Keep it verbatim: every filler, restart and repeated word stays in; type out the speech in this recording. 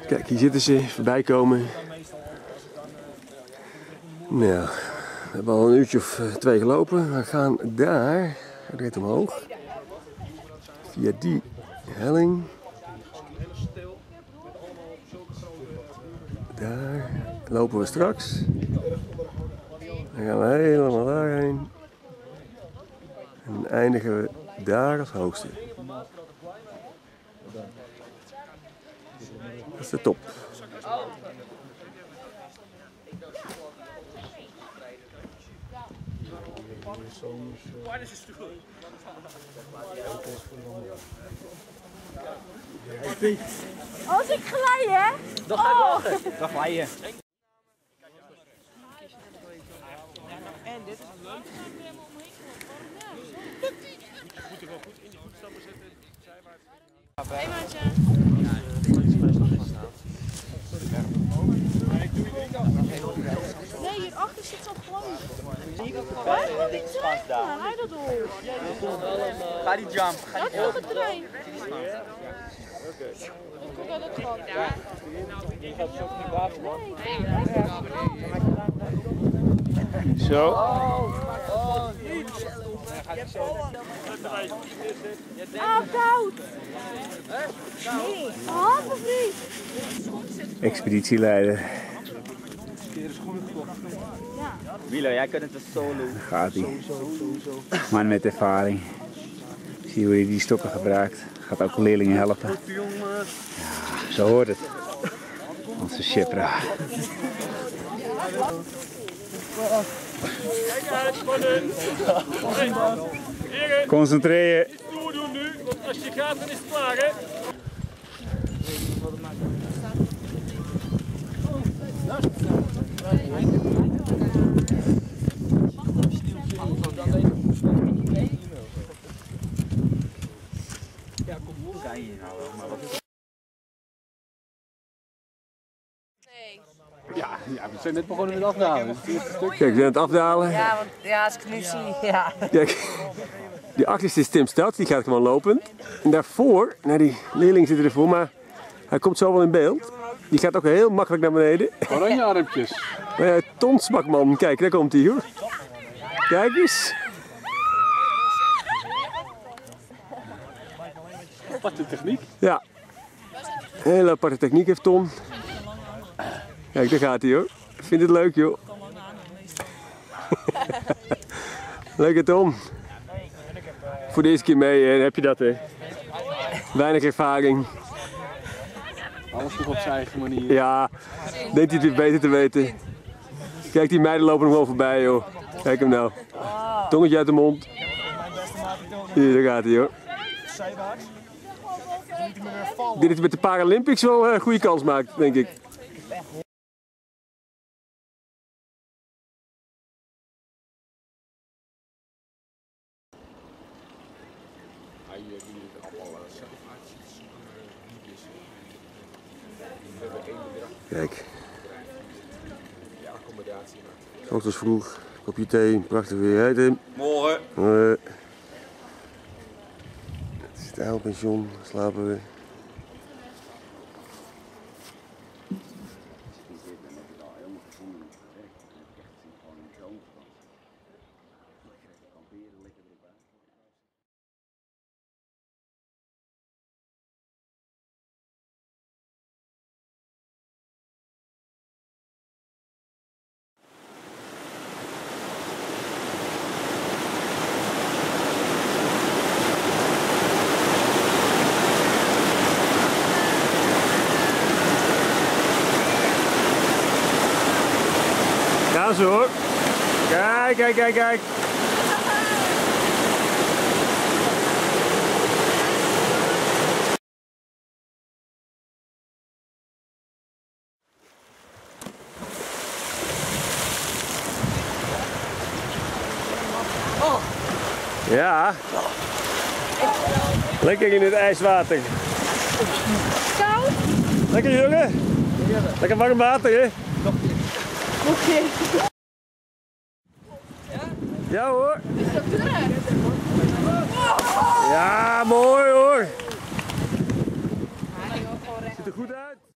Kijk, hier zitten ze, voorbij komen. Nou, we hebben al een uurtje of twee gelopen. We gaan daar, recht omhoog. Via die helling. Daar lopen we straks. Dan gaan we helemaal daarheen. En dan eindigen we daar als hoogste. Dat is de top. Als ik glij, hè? Dan ga ik lachen. Dan glij je. En dit is leuk. Je moet er wel goed in die voetstappen zetten. Zijwaarts. Hé maatje. Nee, hierachter zit zo'n gewoon. Waar komt die trein? Hij dat door. Ga die jump. Ga Dat die is jump. de trein. Ik heb dat gehad. Die gaat zo niet water, man. Zo. Ah, koud. Nee. Halve vriend. Expeditieleider. Milo, jij kunt het dus solo. Daar gaat hij. Man met ervaring. Zie je hoe hij die stokken gebruikt. Gaat ook leerlingen helpen. Ja, zo hoort het. Onze Shepra. Concentreren. Stoer doen nu, want als je gaat dan is het klaar, hè? Ja, kom op. Kan je nou wel, maar wat is het? Nee. Ja, ja, we zijn net begonnen met afdalen. Dus het eerste stuk. Kijk, we zijn aan het afdalen. Ja, want ja, als ik het nu zie, ja. Kijk, die achterste is Tim Stad, die gaat gewoon lopen. En daarvoor, nou die leerling zit ervoor, maar hij komt zo wel in beeld. Die gaat ook heel makkelijk naar beneden. Oranje armpjes. Maar ja, Ton Smakman, kijk, daar komt hij hoor. Kijk eens. Aparte techniek. Ja, hele aparte techniek heeft Ton. Kijk, daar gaat hij hoor. Ik vind het leuk joh. Leuke Tom. Voor de eerste keer mee hè, heb je dat hè. Weinig ervaring. Alles nog op zijn eigen manier. Ja, denkt hij het weer beter te weten. Kijk, die meiden lopen nog wel voorbij joh. Kijk hem nou. Tongetje uit de mond. Hier, daar gaat hij hoor. Ik denk dat hij met de Paralympics wel een goede kans maakt, denk ik. Kijk. S ochtends vroeg, kopje thee, prachtig weer. Hey Tim. Morgen. Uh, het is het eilpension, slapen we. Gaan ze hoor. Kijk, kijk, kijk, kijk. Ja. Lekker in het ijswater. Koud? Lekker jongen. Lekker warm water hè. Oké. Ja hoor. Ja, mooi hoor. Ziet er goed uit.